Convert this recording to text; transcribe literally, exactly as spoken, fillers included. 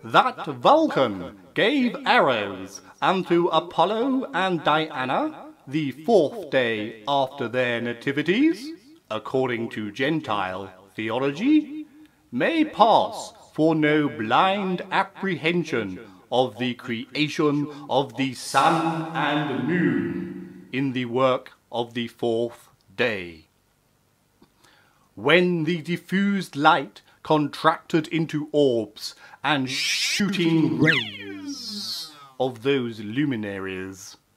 that Vulcan gave arrows unto Apollo and Diana the fourth day after their nativities, according to Gentile theology, may pass for no blind apprehension of the creation of the sun and moon in the work of the fourth day. When the diffused light contracted into orbs and shooting rays of those luminaries,